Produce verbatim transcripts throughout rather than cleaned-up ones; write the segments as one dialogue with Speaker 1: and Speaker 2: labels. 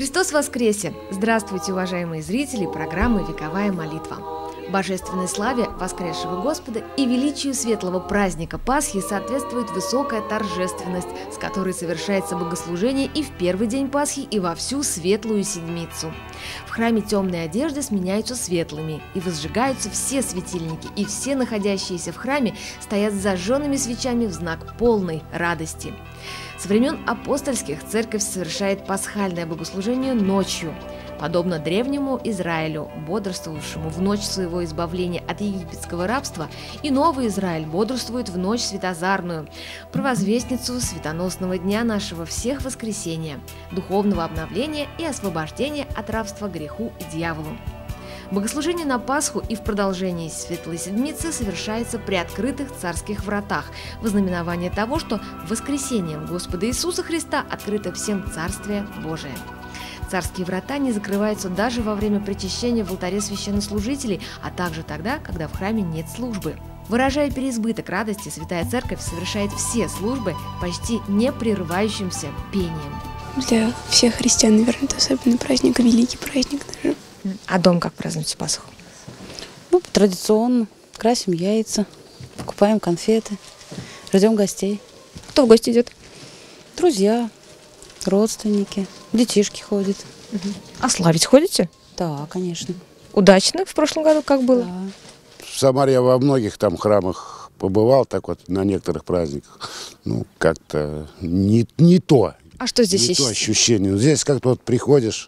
Speaker 1: Христос воскресе! Здравствуйте, уважаемые зрители программы «Вековая молитва». Божественной славе воскресшего Господа и величию светлого праздника Пасхи соответствует высокая торжественность, с которой совершается богослужение и в первый день Пасхи, и во всю светлую седмицу. В храме темные одежды сменяются светлыми, и возжигаются все светильники, и все находящиеся в храме стоят с зажженными свечами в знак полной радости. Со времен апостольских церковь совершает пасхальное богослужение ночью. Подобно древнему Израилю, бодрствовавшему в ночь своего избавления от египетского рабства, и новый Израиль бодрствует в ночь светозарную, провозвестницу светоносного дня нашего всех воскресения, духовного обновления и освобождения от рабства греху и дьяволу. Богослужение на Пасху и в продолжении Светлой Седмицы совершается при открытых царских вратах, во знаменование того, что воскресением Господа Иисуса Христа открыто всем Царствие Божие. Царские врата не закрываются даже во время причащения в алтаре священнослужителей, а также тогда, когда в храме нет службы. Выражая переизбыток радости, Святая Церковь совершает все службы почти непрерывающимся пением.
Speaker 2: Для всех христиан, наверное, это особенный праздник, великий праздник даже.
Speaker 1: А дом как празднуете Пасху?
Speaker 3: Ну, традиционно. Красим яйца, покупаем конфеты, ждем гостей.
Speaker 1: Кто в гости идет?
Speaker 3: Друзья, родственники, детишки ходят.
Speaker 1: Угу. А славить ходите?
Speaker 3: Да, конечно.
Speaker 1: Удачно в прошлом году как было?
Speaker 3: Да.
Speaker 4: В Самаре я во многих там храмах побывал, так вот на некоторых праздниках. Ну, как-то не, не то.
Speaker 1: А что здесь
Speaker 4: не
Speaker 1: есть?
Speaker 4: То ощущение. Здесь как-то вот приходишь,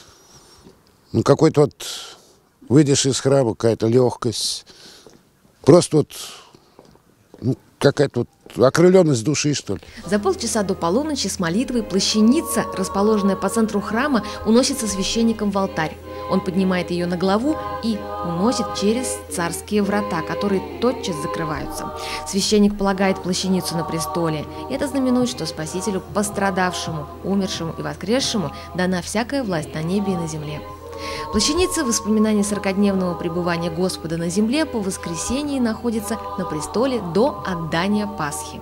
Speaker 4: ну, какой-то вот, выйдешь из храма, какая-то легкость. Просто вот, ну, какая-то вот окрыленность души, что ли.
Speaker 1: За полчаса до полуночи с молитвой плащаница, расположенная по центру храма, уносится священником в алтарь. Он поднимает ее на главу и уносит через царские врата, которые тотчас закрываются. Священник полагает плащаницу на престоле. Это знаменует, что Спасителю, пострадавшему, умершему и воскресшему, дана всякая власть на небе и на земле. Плащаница в воспоминании сорокадневного пребывания Господа на земле по воскресении находится на престоле до отдания Пасхи.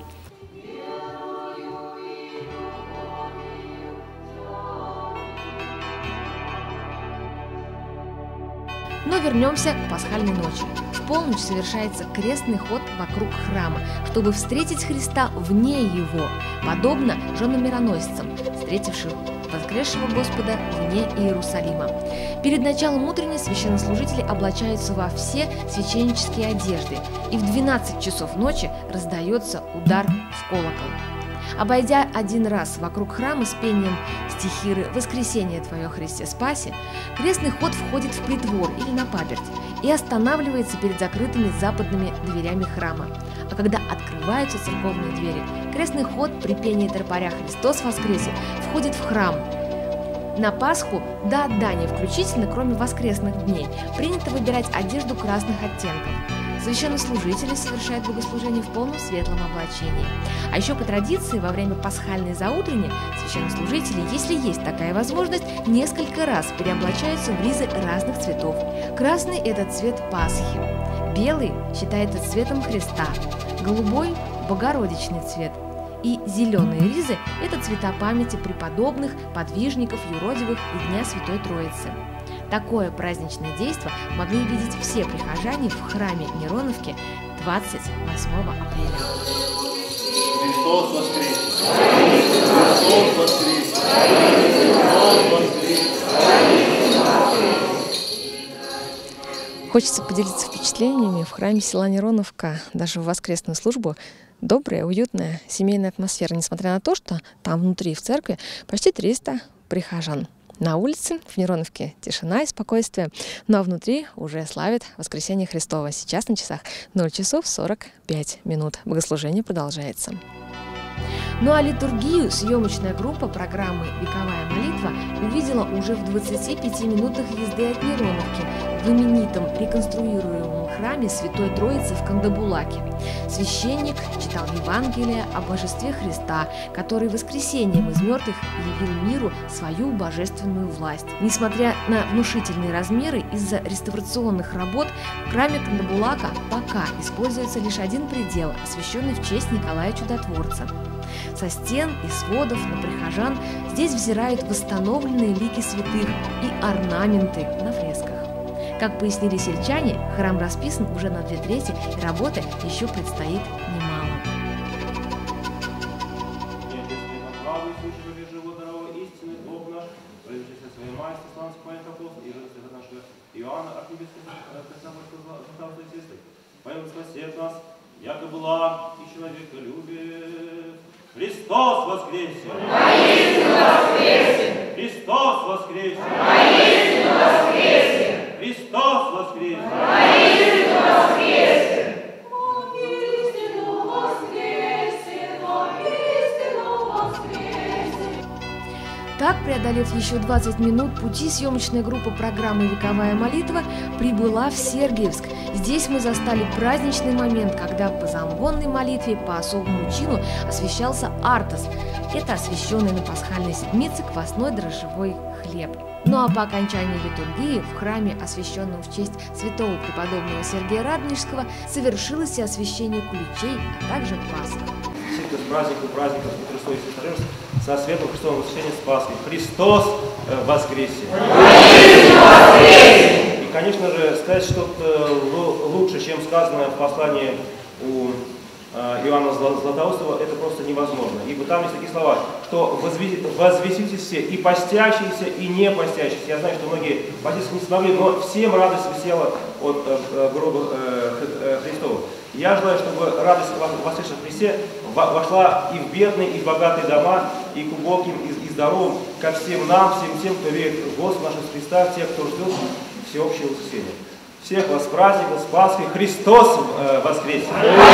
Speaker 1: Но вернемся к пасхальной ночи. В полночь совершается крестный ход вокруг храма, чтобы встретить Христа вне его, подобно женам-мироносцам, встретившим воскресшего Господа вне Иерусалима. Перед началом утренней священнослужители облачаются во все священнические одежды, и в двенадцать часов ночи раздается удар в колокол. Обойдя один раз вокруг храма с пением стихиры «Воскресение Твое, Христе, спаси», крестный ход входит в притвор или на паперть и останавливается перед закрытыми западными дверями храма. А когда открываются церковные двери, крестный ход при пении тропаря «Христос воскресе» входит в храм. На Пасху до отдания включительно, кроме воскресных дней, принято выбирать одежду красных оттенков. Священнослужители совершают богослужение в полном светлом облачении. А еще по традиции во время пасхальной заутренни священнослужители, если есть такая возможность, несколько раз переоблачаются в ризы разных цветов. Красный – это цвет Пасхи, белый считается цветом Христа, голубой – богородичный цвет, и зеленые ризы – это цвета памяти преподобных, подвижников, юродивых и Дня Святой Троицы. Такое праздничное действо могли видеть все прихожане в храме Мироновки двадцать восьмого апреля.
Speaker 5: Христос воскресе! Христос воскресе! Христос воскресе!
Speaker 1: Хочется поделиться впечатлениями. В храме села Мироновка даже в воскресную службу добрая, уютная, семейная атмосфера, несмотря на то, что там внутри в церкви почти триста прихожан. На улице в Мироновке тишина и спокойствие, но внутри уже славит воскресение Христово. Сейчас на часах ноль часов сорок пять минут. Богослужение продолжается. Ну а литургию съемочная группа программы «Вековая молитва» увидела уже в двадцати пяти минутах езды от Мироновки в именитом реконструируемом храме Святой Троицы в Кандабулаке. Священник читал Евангелие о божестве Христа, который воскресением из мертвых явил миру свою божественную власть. Несмотря на внушительные размеры, из-за реставрационных работ в храме Кандабулака пока используется лишь один предел, освященный в честь Николая Чудотворца. Со стен и сводов на прихожан здесь взирают восстановленные лики святых и орнаменты на фресках. Как пояснили сельчане, храм расписан уже на две трети, и работы еще предстоит немало.
Speaker 6: Яко благ и человеколюбие. Христос воскресе!
Speaker 5: Воистину воскресе!
Speaker 6: Христос воскресе!
Speaker 5: Воистину воскресе!
Speaker 6: Христос воскресе!
Speaker 5: Воистину воскресе!
Speaker 1: Так, преодолев еще двадцать минут пути, съемочная группа программы «Вековая молитва» прибыла в Сергиевск. Здесь мы застали праздничный момент, когда по замвонной молитве по особому чину освящался артос. Это освященный на пасхальной седмице квасной дрожжевой хлеб. Ну а по окончании литургии в храме, освященном в честь святого преподобного Сергия Радонежского, совершилось и освящение куличей, а также Пасха.
Speaker 6: Всех с праздником, праздником Христос и Царевич, со светлым Христовым воскресением с Пасхой. Христос э, воскресе! И, конечно же, сказать что-то лучше, чем сказано в послании у э, Иоанна Златоустова, это просто невозможно. Ибо там есть такие слова, что возвеситесь все, и постящиеся, и не постящиеся. Я знаю, что многие поститься не смогли, но всем радость висела от э, гроба э, Христова. Я желаю, чтобы радость воскресшего Христе вошла и в бедные, и в богатые дома, и к убогим, и, и здоровым, ко всем нам, всем тем, кто верит в Господа нашего Христа, тех, кто ждет всеобщего воскресения. Всех вас с праздником, с Пасхой! Христос э, воскресе!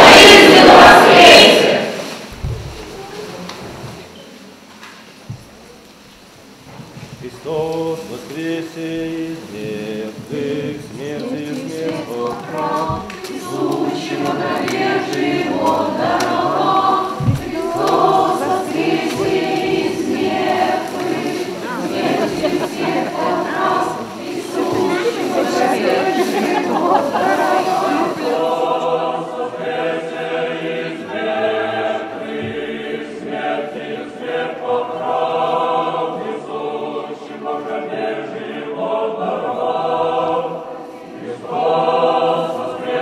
Speaker 6: Христос воскресе из мертвых, смерти смерть поправ,
Speaker 5: Сущему норе живот даровал. Христос воскресе из мертвых, смерти всех поправ, сущему норе живот даровал. Христос воскресе из мертвых, смерти всех поправ, сущему норе живот даровал. Христос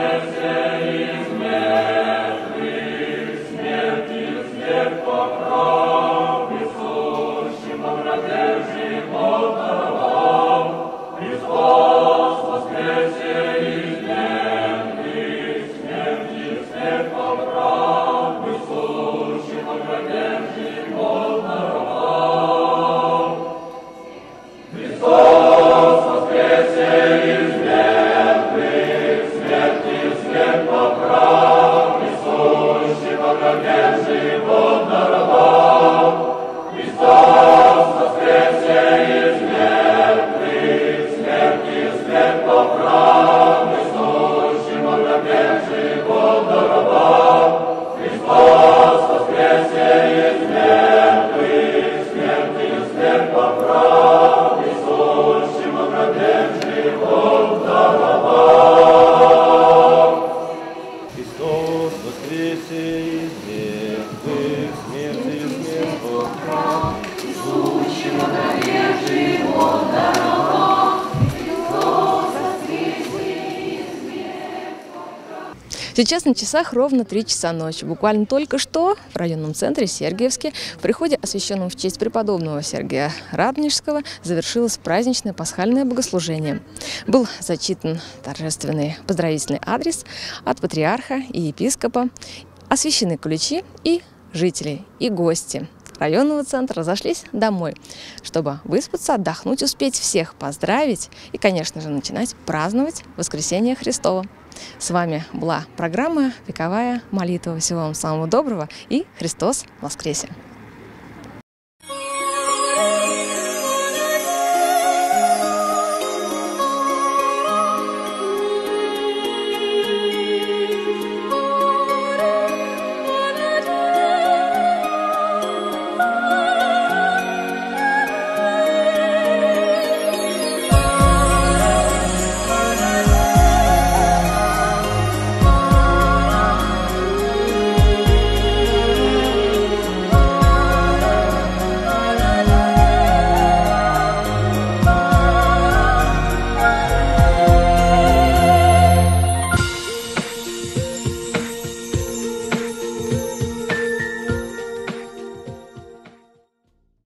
Speaker 1: Сейчас на часах ровно три часа ночи. Буквально только что в районном центре Сергиевске в приходе, освященном в честь преподобного Сергия Радонежского, завершилось праздничное пасхальное богослужение. Был зачитан торжественный поздравительный адрес от патриарха и епископа, освящены ключи, и жители, и гости районного центра разошлись домой, чтобы выспаться, отдохнуть, успеть всех поздравить и, конечно же, начинать праздновать Воскресение Христово. С вами была программа «Вековая молитва». Всего вам самого доброго и Христос воскресе!